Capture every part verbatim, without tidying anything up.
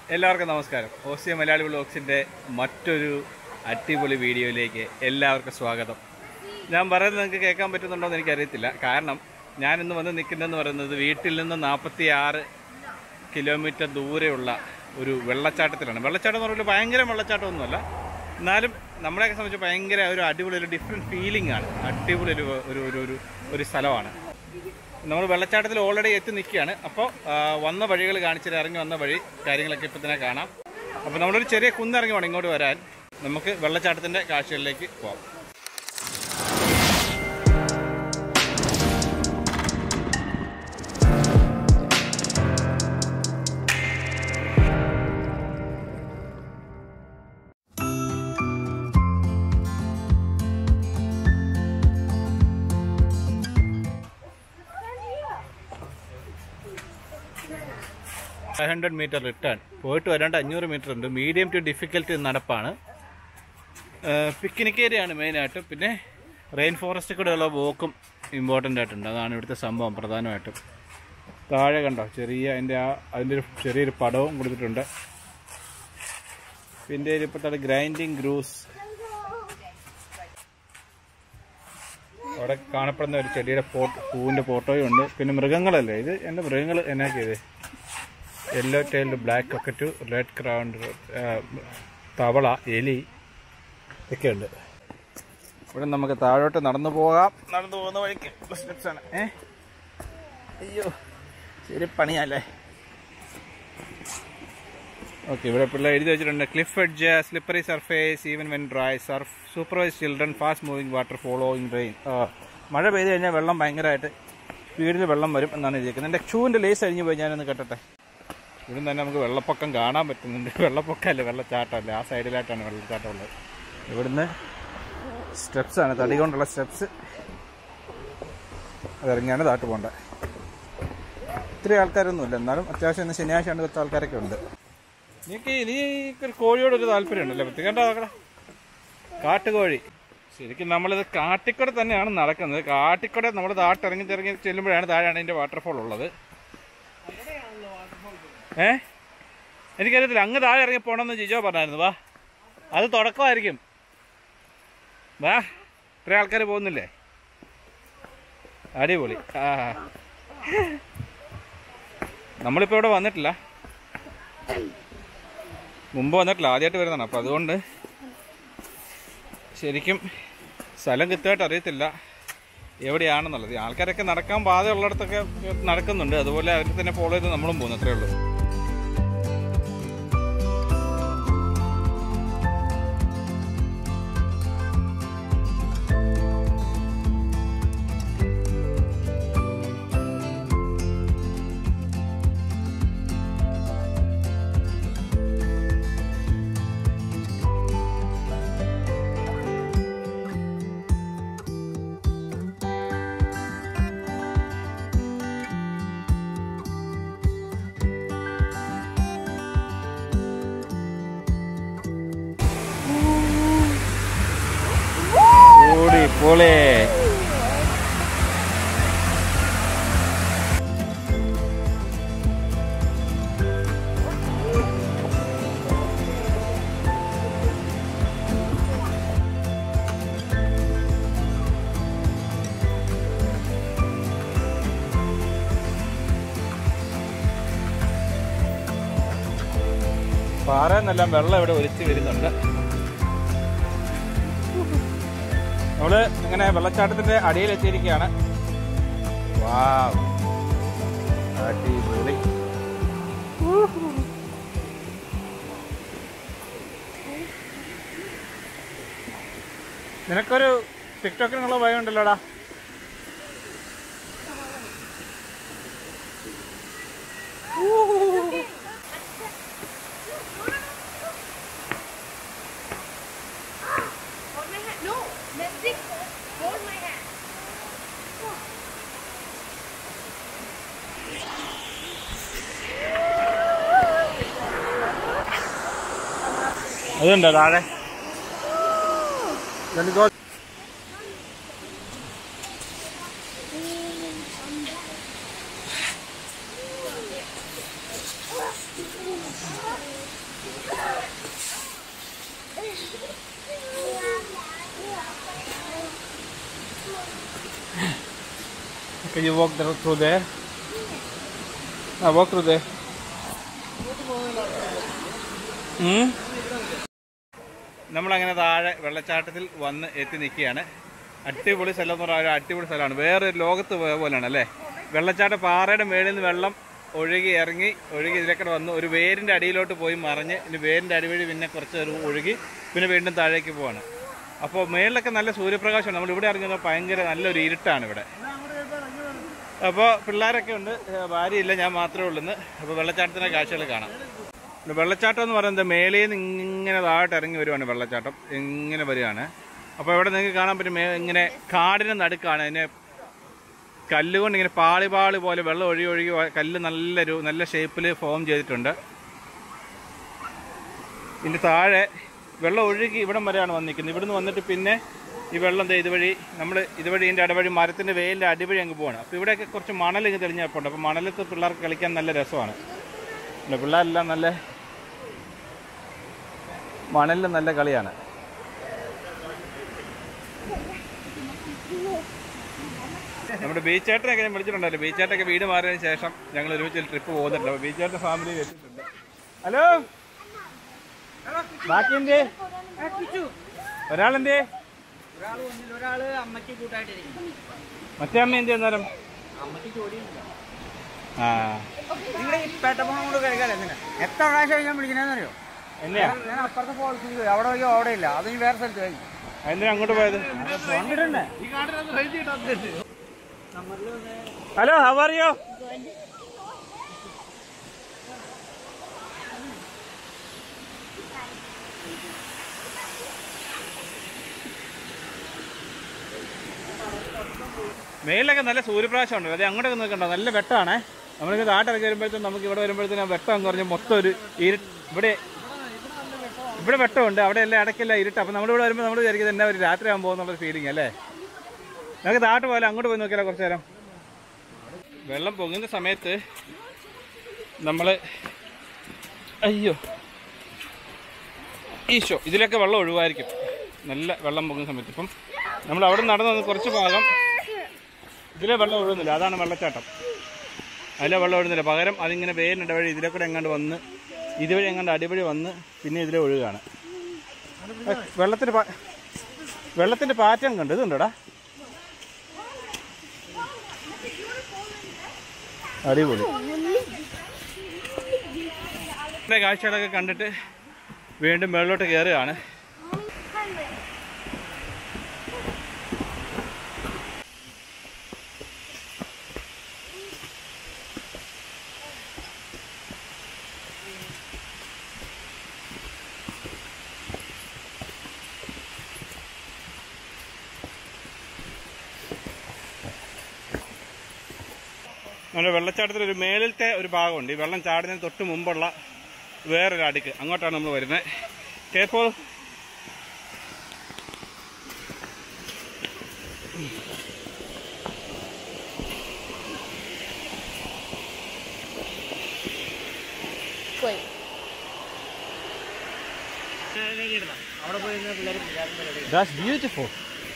എല്ലാവർക്കും നമസ്കാരം. ഓസിയ മലയാളി വ്ലോഗ്സിൻ്റെ മറ്റൊരു അടിപൊളി വീഡിയോയിലേക്ക് എല്ലാവർക്കും സ്വാഗതം. ഞാൻ പറയുന്നത് നിങ്ങൾക്ക് കേൾക്കാൻ പറ്റുന്നുണ്ടോ എന്ന് എനിക്കറിയത്തില്ല. കാരണം ഞാനിന്ന് വന്ന് നിൽക്കുന്നതെന്ന് പറയുന്നത് വീട്ടിൽ നിന്ന് നാൽപ്പത്തി ആറ് കിലോമീറ്റർ ദൂരെയുള്ള ഒരു വെള്ളച്ചാട്ടത്തിലാണ്. വെള്ളച്ചാട്ടം എന്ന് പറയുമ്പോൾ ഭയങ്കര വെള്ളച്ചാട്ടമൊന്നുമല്ല, എന്നാലും നമ്മളെയൊക്കെ സംബന്ധിച്ച് ഭയങ്കര ഒരു അടിപൊളി ഒരു ഡിഫറെൻറ്റ് ഫീലിംഗ് ആണ്. അടിപൊളി ഒരു ഒരു ഒരു ഒരു സ്ഥലമാണ്. നമ്മൾ വെള്ളച്ചാട്ടത്തിൽ ഓൾറെഡി എത്തി നിൽക്കുകയാണ്. അപ്പോൾ വന്ന വഴികൾ കാണിച്ചിട്ട് ഇറങ്ങി വന്ന വഴി കാര്യങ്ങളൊക്കെ ഇപ്പോൾ തന്നെ കാണാം. അപ്പോൾ നമ്മളൊരു ചെറിയ കുന്നിറങ്ങി വേണം ഇങ്ങോട്ട് വരാൻ. നമുക്ക് വെള്ളച്ചാട്ടത്തിൻ്റെ കാഴ്ചകളിലേക്ക് പോകാം. ഫൈവ് ഹൺഡ്രഡ് മീറ്റർ റിട്ടേൺ പോയിട്ട് വരാണ്ട് അഞ്ഞൂറ് മീറ്റർ ഉണ്ട്. മീഡിയം ടു ഡിഫിക്കൽട്ട് നടപ്പാണ്. പിക്നിക് ഏരിയ ആണ് മെയിനായിട്ടും. പിന്നെ റെയിൻ ഫോറസ്റ്റ് കൂടെയുള്ള വോക്കും ഇമ്പോർട്ടൻ്റ് ആയിട്ടുണ്ട്. അതാണ് ഇവിടുത്തെ സംഭവം പ്രധാനമായിട്ടും. താഴെ കണ്ടോ ചെറിയ അതിൻ്റെ ആ അതിൻ്റെ ഒരു ചെറിയൊരു പടവും കൊടുത്തിട്ടുണ്ട്. പിന്നെ ഇപ്പോഴത്തെ ഗ്രൈൻഡിങ് ഗ്രൂസ് അവിടെ കാണപ്പെടുന്ന ഒരു ചെടിയുടെ ഫോട്ടോ പൂവിൻ്റെ ഫോട്ടോയും ഉണ്ട്. പിന്നെ മൃഗങ്ങളല്ലേ ഇത്, എൻ്റെ മൃഗങ്ങൾ എന്നാക്കിയത് yellow tailed black cockatoo red crowned തവള എലി ഒക്കെ ഉണ്ട്. ഇവിടെ നമുക്ക് താഴോട്ട് നടന്നു പോകാം. നടന്നു പോകുന്ന വഴിക്ക് സ്റ്റെപ്സ് ആണ്. ഏ അയ്യോ ശരി പണിയല്ലേ. ഓക്കെ, ഇവിടെ പിള്ളേർ എഴുതി വെച്ചിട്ടുണ്ട് cliff edge slippery surface even when dry surf supervise children fast moving water following rain. മഴ പെയ്ത് കഴിഞ്ഞാൽ വെള്ളം ഭയങ്കരമായിട്ട് സ്പീഡിൽ വെള്ളം വരും എന്നാണ് എഴുതിയിരിക്കുന്നത്. എൻ്റെ ഷൂവിൻ്റെ ലേസ് അഴിഞ്ഞു പോയി, ഞാനൊന്ന് കേട്ടട്ടെ. ഇവിടെ തന്നെ നമുക്ക് വെള്ളപ്പൊക്കം കാണാൻ പറ്റുന്നുണ്ട്. വെള്ളപ്പൊക്കമല്ലേ വെള്ളച്ചാട്ടമല്ലേ, ആ സൈഡിലായിട്ടാണ് വെള്ളച്ചാട്ടം ഉള്ളത്. ഇവിടുന്ന് സ്റ്റെപ്സാണ്, തടി കൊണ്ടുള്ള സ്റ്റെപ്സ്. അതിറങ്ങിയാണ് താട്ട് പോകേണ്ടത്. ഇത്രയും ആൾക്കാരൊന്നുമില്ല, എന്നാലും അത്യാവശ്യം ഇന്ന് ശനിയാഴ്ച ആണ് കുറച്ച് ആൾക്കാരൊക്കെ ഉണ്ട്. നീക്ക് നീ ഒരു കോഴിയോടൊരു താല്പര്യം ഉണ്ടല്ലോ പറ്റി കണ്ടോ നോക്കടാ, കാട്ടുകോഴി. ശരിക്കും നമ്മളിത് കാട്ടിക്കൂടെ തന്നെയാണ് നടക്കുന്നത്. കാട്ടിക്കൂടെ നമ്മൾ താട്ടിറങ്ങി തിറങ്ങി ചെല്ലുമ്പോഴാണ് താഴെയാണ് ഇതിൻ്റെ വാട്ടർഫോൾ ഉള്ളത്. ഏ എനിക്കറിയത്തില്ല, അങ്ങ് താഴെ ഇറങ്ങി പോകണമെന്ന് ജിജോ പറഞ്ഞായിരുന്നു. വാ, അത് തുടക്കമായിരിക്കും. വാ, ഇത്രയും ആൾക്കാർ പോകുന്നില്ലേ, അടിപൊളി. ആ നമ്മളിപ്പോൾ ഇവിടെ വന്നിട്ടില്ല, മുമ്പ് വന്നിട്ടില്ല, ആദ്യമായിട്ട് വരുന്നതാണ്. അപ്പോൾ അതുകൊണ്ട് ശരിക്കും സ്ഥലം കൃത്യമായിട്ട് അറിയത്തില്ല എവിടെയാണെന്നുള്ളത്. ആൾക്കാരൊക്കെ നടക്കാൻ പാത ഉള്ളിടത്തൊക്കെ നടക്കുന്നുണ്ട്. അതുപോലെ അവർക്ക് തന്നെ ഫോളോ ചെയ്ത് നമ്മളും പോകുന്നു, അത്രേ ഉള്ളൂ. പോലെ പാറയെന്നെല്ലാം വെള്ളം ഇവിടെ ഒലിച്ച് വരുന്നുണ്ട്. നമ്മള് ഇങ്ങനെ വെള്ളച്ചാട്ടത്തിന്റെ അടിയിലെത്തിയിരിക്കുകയാണ്. വാവ്, അടിപൊളി. നിനക്കൊരു ടിക്ടോക്കിനുള്ള ഭയം ഉണ്ടല്ലോടാ. അതുണ്ടോ താഴെ? Can you walk through there? Ah, walk through there. Hmm? നമ്മളങ്ങനെ താഴെ വെള്ളച്ചാട്ടത്തിൽ വന്ന് എത്തി നിൽക്കുകയാണ്. അടിപൊളി സ്ഥലം എന്ന് പറഞ്ഞാൽ അടിപൊളി സ്ഥലമാണ്. വേറെ ലോകത്ത് പോലെയാണ് അല്ലേ. വെള്ളച്ചാട്ട പാറയുടെ മേളിൽ നിന്ന് വെള്ളം ഒഴുകി ഇറങ്ങി ഒഴുകി ഇതിലേക്കൂടെ വന്ന് ഒരു വേരിൻ്റെ അടിയിലോട്ട് പോയി മറിഞ്ഞ് ഇനി വേരിൻ്റെ അടിവഴി പിന്നെ കുറച്ച് ഒഴുകി പിന്നെ വീണ്ടും താഴേക്ക് പോവാണ്. അപ്പോൾ മേളിലൊക്കെ നല്ല സൂര്യപ്രകാശമാണ്. നമ്മളിവിടെ ഇറങ്ങുന്നത് ഭയങ്കര നല്ലൊരു ഇരുട്ടാണ് ഇവിടെ. അപ്പോൾ പിള്ളേരൊക്കെ ഉണ്ട്, ഭാര്യയില്ല, ഞാൻ മാത്രമേ ഉള്ളൂ. അപ്പോൾ വെള്ളച്ചാട്ടത്തിൻ്റെ കാഴ്ചകൾ കാണാം. വെള്ളച്ചാട്ടം എന്ന് പറയുന്നത് മേളിൽ നിന്ന് ഇങ്ങനെ താഴോട്ട് ഇറങ്ങി വരുവാണ്. വെള്ളച്ചാട്ടം ഇങ്ങനെ വരികയാണ്. അപ്പോൾ ഇവിടെ നിങ്ങൾക്ക് കാണാൻ പറ്റും ഇങ്ങനെ കാടിന് നടുക്കാണ്. അതിനെ കല്ലുകൊണ്ട് ഇങ്ങനെ പാളി പാളി പോലെ വെള്ളം ഒഴുകി ഒഴുകി കല്ല് നല്ലൊരു നല്ല ഷേപ്പിൽ ഫോം ചെയ്തിട്ടുണ്ട്. ഇതിൻ്റെ താഴെ വെള്ളം ഒഴുകി ഇവിടം വരെയാണ് വന്നിരിക്കുന്നത്. ഇവിടുന്ന് വന്നിട്ട് പിന്നെ ഈ വെള്ളം ഇതുവഴി നമ്മൾ ഇതുവഴി ഇതിൻ്റെ അടിവഴി മരത്തിൻ്റെ വേലിൻ്റെ അടിവഴി അങ്ങ് പോവാണ്. അപ്പോൾ ഇവിടെയൊക്കെ കുറച്ച് മണൽ ഇങ്ങ് തെളിഞ്ഞപ്പോണ്ട്. അപ്പോൾ മണലത്ത് പിള്ളേർക്ക് കളിക്കാൻ നല്ല രസമാണ്. പിള്ളേരെല്ലാം നല്ല മണലിൽ നല്ല കളിയാണ്. നമ്മുടെ ബീച്ചേട്ടനൊക്കെ ഞാൻ വിളിച്ചിട്ടുണ്ടല്ലോ. ബീച്ചേട്ടൊക്കെ വീട് മാറിയതിന് ശേഷം ഞങ്ങൾ ഒരുമിച്ച് ട്രിപ്പ് പോകുന്നുണ്ട്. അപ്പോൾ ബീച്ചേട്ടൻ്റെ ഫാമിലി എത്തിയിട്ടുണ്ട്. ഹലോ, ബാക്കി എന്തേ? ഒരാളെന്തേ? മറ്റേ അമ്മ എന്ത് ചെയ്യുന്നേരം? ആ, എത്ര പ്രാവശ്യം ഞാൻ വിളിക്കണെന്നറിയോ? എന്നെയാ? ഞാൻ അപ്പുറത്തെ ഫോൾസിൽ പോയി. അവിടെ പോയി അവിടെ ഇല്ല. അത് വേറെ സ്ഥലത്ത് പോയി. എന്തിനാ അങ്ങോട്ട് പോയത്? Hello, how are you? മേലിലൊക്കെ നല്ല സൂര്യപ്രകാശമുണ്ട്. അത് അങ്ങോട്ടൊക്കെ നോക്കണ്ടോ, നല്ല വെട്ടമാണേ. നമ്മളിങ്ങനെ നാട്ടിറങ്ങി വരുമ്പോഴത്തേക്കും നമുക്ക് ഇവിടെ വരുമ്പോഴത്തേനും വെട്ടം എന്ന് പറഞ്ഞാൽ മൊത്തം ഒരു ഇരു ഇവിടെ ഇവിടെ വെട്ടമുണ്ട്, അവിടെ എല്ലാം ഇടയ്ക്കല്ല ഇരുട്ട്. അപ്പം നമ്മളിവിടെ വരുമ്പോൾ നമ്മൾ വിചാരിക്കുന്നത് എന്നാ ഒരു രാത്രി ആകാൻ പോകുന്നുള്ളൊരു ഫീലിംഗ് അല്ലേ. നമുക്ക് താട്ട് പോലെ അങ്ങോട്ട് പോയി നോക്കിയാലോ കുറച്ച് നേരം. വെള്ളം പൊങ്ങുന്ന സമയത്ത് നമ്മൾ അയ്യോ ഈശോ ഇതിലൊക്കെ വെള്ളം ഒഴിവായിരിക്കും. നല്ല വെള്ളം പൊങ്ങുന്ന സമയത്ത് ഇപ്പം നമ്മൾ അവിടെ നടന്നു വന്ന് കുറച്ച് ഭാഗം ഇതിലെ വെള്ളം ഒഴുകുന്നില്ല. അതാണ് വെള്ളച്ചാട്ടം. അതിലെ വെള്ളം ഒഴുകുന്നില്ല. പകരം അതിങ്ങനെ വേരിനിട വഴി ഇതിലെ കൂടെ എങ്ങാണ്ട് വന്ന് ഇതുവഴി എങ്ങാണ്ട് അടിവഴി വന്ന് പിന്നെ ഇതിലെ ഒഴുകുകയാണ്. വെള്ളത്തിൻ്റെ വെള്ളത്തിൻ്റെ പാറ്റേൺ കണ്ട് ഇതുണ്ടോടാ, അടിപൊളി. കാഴ്ചകളൊക്കെ കണ്ടിട്ട് വീണ്ടും മേളിലോട്ട് കയറുകയാണ്. നമ്മുടെ വെള്ളച്ചാട്ടത്തിലൊരു മേളിലത്തെ ഒരു ഭാഗമുണ്ട്. ഈ വെള്ളം ചാടുന്നതിന് തൊട്ട് മുമ്പുള്ള വേറൊരു അടുക്ക്, അങ്ങോട്ടാണ് നമ്മൾ വരുന്നത്. കേപ്പോൾ അവിടെ പോയി പിള്ളേർ That's beautiful.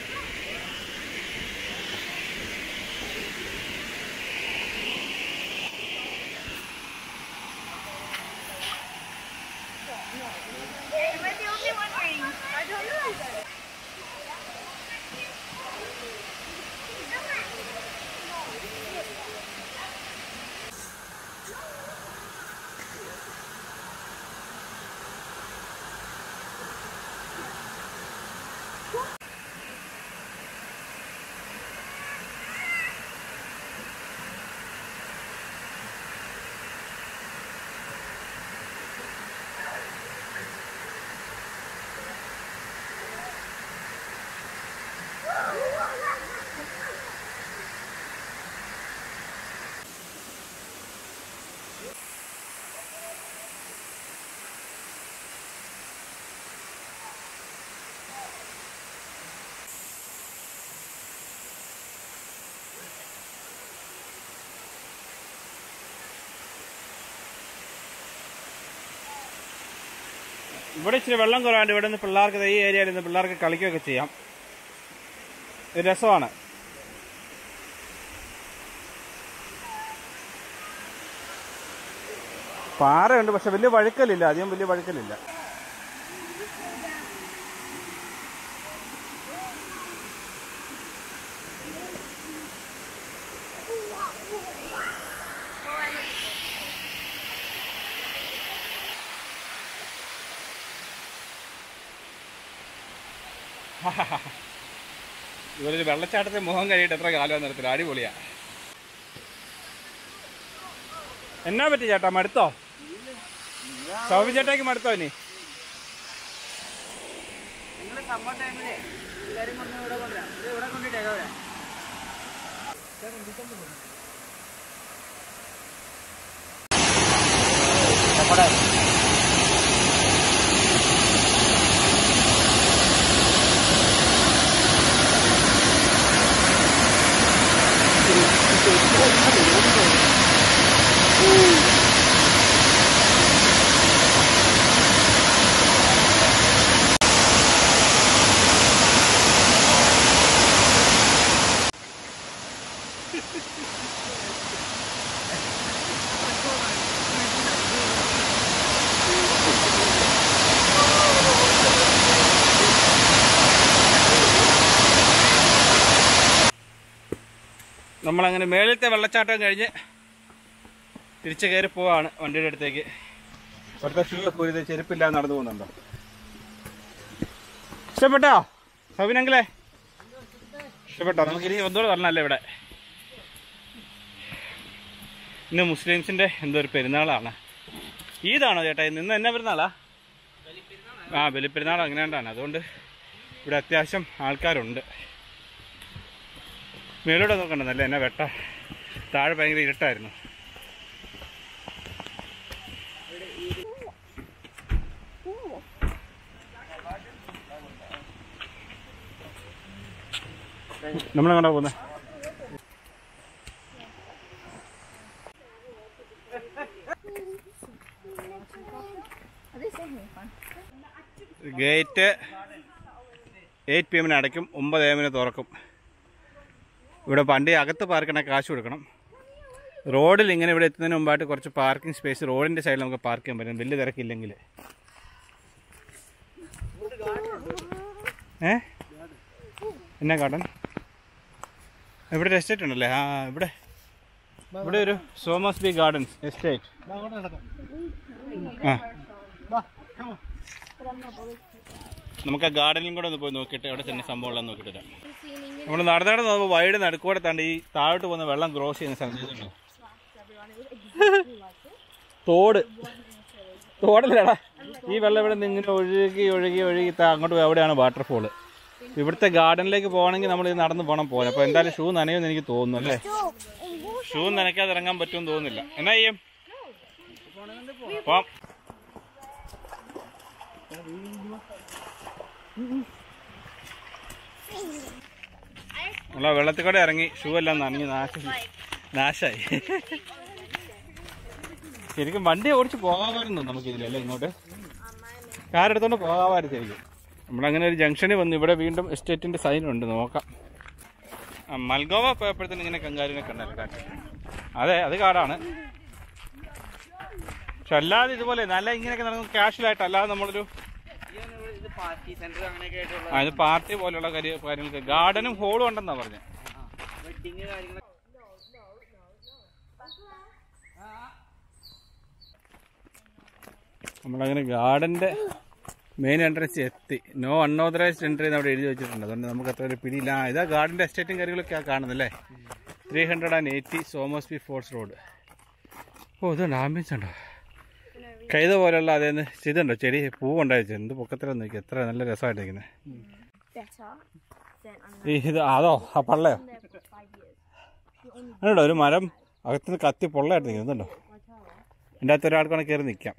ഇവിടെ ഇച്ചിരി വെള്ളം കുറവാണ്ട്. ഇവിടെ നിന്ന് പിള്ളേർക്ക് ഈ ഏരിയയിൽ നിന്ന് പിള്ളേർക്ക് കളിക്കുകയൊക്കെ ചെയ്യാം. രസമാണ്. പാറയുണ്ട്, പക്ഷെ വലിയ വഴുക്കലില്ല, അധികം വലിയ വഴുക്കലില്ല. ഇവരൊരു വെള്ളച്ചാട്ടത്തിൽ മുഖം കഴിയിട്ട് എത്ര കാലം നിർത്തില്ല, അടിപൊളിയാ. എന്നാ പറ്റി ചേട്ടാ, മടുത്തോ? സൗബി ചേട്ടാക്ക് മടുത്തോ? ഇനി നമ്മളങ്ങനെ മേളിലത്തെ വെള്ളച്ചാട്ടം കഴിഞ്ഞ് തിരിച്ചു കയറി പോവാണ് വണ്ടിയുടെ അടുത്തേക്ക്. ഇവിടുത്തെ ഷൂ കൂരി ചെരുപ്പില്ലാതെ നടന്നു പോകുന്നുണ്ടോ? ഇഷ്ടപ്പെട്ടോ സൗബിനെങ്കിലേ? ഇഷ്ടപ്പെട്ടോ? നമുക്കിനി ഒന്നുകൂടെ പറഞ്ഞല്ലേ ഇവിടെ. ഇന്ന് മുസ്ലിംസിൻ്റെ എന്തോ ഒരു പെരുന്നാളാണ്. ഈദാണോ ചേട്ടാ? ഇന്ന് എന്നാ പെരുന്നാളാ? ആ, ബലിപ്പെരുന്നാൾ അങ്ങനെയാണ്ടാണ്. അതുകൊണ്ട് ഇവിടെ അത്യാവശ്യം ആൾക്കാരുണ്ട്. മേലോടെ നോക്കണ്ടെന്നല്ലേ, എന്നെ വെട്ട താഴെ ഭയങ്കര ഇരുട്ടായിരുന്നു. നമ്മളെങ്ങോട്ടാ പോകുന്നത്? ഗേറ്റ് എയ്റ്റ് പി എമ്മിന് അടയ്ക്കും, ഒമ്പത് എ എമ്മിന് തുറക്കും. ഇവിടെ വണ്ടി അകത്ത് പാർക്കണ കാശ് കൊടുക്കണം. റോഡിൽ ഇങ്ങനെ ഇവിടെ എത്തുന്നതിന് മുമ്പായിട്ട് കുറച്ച് പാർക്കിംഗ് സ്പേസ് റോഡിൻ്റെ സൈഡിൽ നമുക്ക് പാർക്ക് ചെയ്യാൻ പറ്റും, വലിയ തിരക്കില്ലെങ്കിൽ. ഏ എന്നാ കാട്ടൻ? ഇവിടെ ഒരു എസ്റ്റേറ്റ് ഉണ്ടല്ലേ? ആ, ഇവിടെ ഇവിടെ ഒരു സോമസ് ബി ഗാർഡൻസ് എസ്റ്റേറ്റ്. ആ, നമുക്ക് ആ ഗാർഡനിലും കൂടെ ഒന്ന് പോയി നോക്കിയിട്ട് അവിടെ തന്നെ സംഭവം ഉള്ളതെന്ന് നോക്കിയിട്ട് വരാം. നമ്മൾ നടന്നാട് നോക്കുമ്പോൾ വൈഡ് നടുക്കൂടെ താണ്ട് ഈ താഴോട്ട് പോകുന്ന വെള്ളം ക്രോസ് ചെയ്യുന്ന സ്ഥലം തോട് തോടല്ലടാ, ഈ വെള്ളം ഇവിടെ നിന്ന് ഇങ്ങനെ ഒഴുകി ഒഴുകി ഒഴുകി അങ്ങോട്ട് പോയി അവിടെയാണ് വാട്ടർഫോള്. ഇവിടുത്തെ ഗാർഡനിലേക്ക് പോകണമെങ്കിൽ നമ്മൾ ഇത് നടന്ന് പോകണം പോകാൻ. അപ്പോൾ എന്തായാലും ഷൂ നനയുമെന്ന് എനിക്ക് തോന്നുന്നു അല്ലേ? ഷൂ നനയ്ക്കാതെ ഇറങ്ങാൻ പറ്റുമെന്ന് തോന്നുന്നില്ല. എന്നാ ചെയ്യും? പോം. നമ്മളാ വെള്ളത്തിൽ കൂടെ ഇറങ്ങി ഷൂ എല്ലാം നനഞ്ഞ് നാശ നാശായി. ശരിക്കും വണ്ടി ഓടിച്ച് പോകാമായിരുന്നു നമുക്കിതിലല്ലേ, ഇങ്ങോട്ട് കാറെടുത്തോണ്ട് പോകാമായിരുന്നു ശരിക്കും. നമ്മളങ്ങനെ ഒരു ജംഗ്ഷനിൽ വന്നു. ഇവിടെ വീണ്ടും എസ്റ്റേറ്റിൻ്റെ സൈനുണ്ട്, നോക്കാം. മൽഗോവ പോയപ്പോഴത്തേനും ഇങ്ങനെ കങ്കാരുവിനെ കണ്ടല്ലോ. അതെ, അത് കാടാണ്. പക്ഷെ അല്ലാതെ ഇതുപോലെ നല്ല ഇങ്ങനെയൊക്കെ നടക്കുന്ന കാഷ്വലായിട്ട്, അല്ലാതെ നമ്മളൊരു ആ ഇത് പാർട്ടി പോലെയുള്ള കാര്യങ്ങൾക്ക് ഗാർഡനും ഹോളും ഉണ്ടെന്നാ പറഞ്ഞത്. നമ്മളങ്ങനെ ഗാർഡൻ്റെ മെയിൻ എൻട്രൻസ് എത്തി. നോ അൺഓതറൈസ്ഡ് എൻട്രി എന്ന് അവിടെ എഴുതി വെച്ചിട്ടുണ്ട്. അതുകൊണ്ട് നമുക്ക് അത്ര ഒരു പിടിയില്ല. ഇതാ ഗാർഡൻ്റെ എസ്റ്റേറ്റും കാര്യങ്ങളൊക്കെയാണ് കാണുന്നല്ലേ. ത്രീ ഹൺഡ്രഡ് ആൻഡ് എയ്റ്റി സോമസ് ബി ഫോർട്സ് റോഡ്. ഓ, ഇതുണ്ട്, ആംബിയൻസ് ഉണ്ടോ? കൈത പോലെയുള്ള അതേന്ന് ഇതുണ്ടോ, ചെടി പൂവുണ്ടായിച്ചു. എന്ത് പൊക്കത്തിലൊന്നും നോക്കി, എത്ര നല്ല രസമായിട്ടിരിക്കുന്നത്. ഈ ഇത് അതോ ആ പള്ളയോ? അതുണ്ടോ ഒരു മരം അകത്തുനിന്ന് കത്തി പൊള്ളയായിട്ട് നിൽക്കുന്നുണ്ടോ? എൻ്റെ അകത്ത് ഒരാൾക്കാണ് കയറി നിൽക്കാം.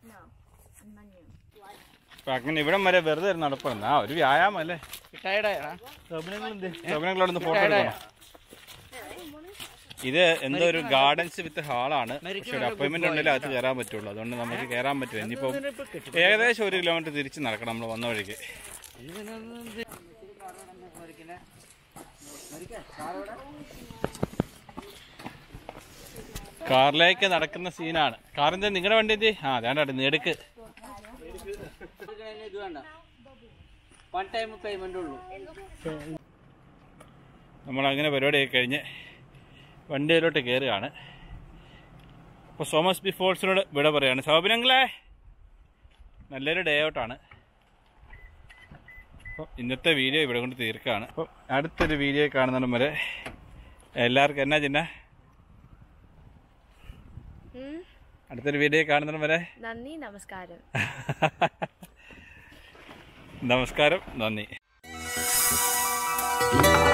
അപ്പം അങ്ങനെ ഇവിടം വരെ വെറുതെ നടപ്പുണ്ട്. ആ ഒരു വ്യായാമം അല്ലേ. സൗബിനങ്ങളോടൊന്ന് ഫോട്ടോ എടുക്കണം. ഇത് എന്തോ ഒരു ഗാർഡൻസ് വിത്ത് ഹാളാണ്. പക്ഷെ ഒരു അപ്പോയിൻമെന്റ് ഉണ്ടെങ്കിൽ അകത്ത് കയറാൻ പറ്റുള്ളൂ. അതുകൊണ്ട് നമുക്ക് കയറാൻ പറ്റില്ല. ഇനിയിപ്പോൾ ഏകദേശം ഒരു കിലോമീറ്റർ തിരിച്ച് നടക്കണം നമ്മൾ വന്ന വഴിക്ക്. കാറിലേക്ക് നടക്കുന്ന സീനാണ്. കാറിന്റെ നിങ്ങളുടെ വണ്ടി എന്ത്? ആ അതാണ്ട് നേടുക്ക്. നമ്മളങ്ങനെ പരിപാടിയൊക്കെ കഴിഞ്ഞ് വണ്ടിയിലോട്ട് കയറുകയാണ്. അപ്പോൾ സോമസ് ബി ഫോൾസിനോട് വിട പറയാണ്. സൗബിനങ്ങളെ നല്ലൊരു ഡേ ഔട്ടാണ്. അപ്പോൾ ഇന്നത്തെ വീഡിയോ ഇവിടെ കൊണ്ട് തീർക്കുകയാണ്. അപ്പോൾ അടുത്തൊരു വീഡിയോ കാണുന്നതിന് വരെ എല്ലാവർക്കും എന്നാ ചിന്ന അടുത്തൊരു വീഡിയോ കാണുന്നതിന് വരെ നന്ദി, നമസ്കാരം. നമസ്കാരം, നന്ദി.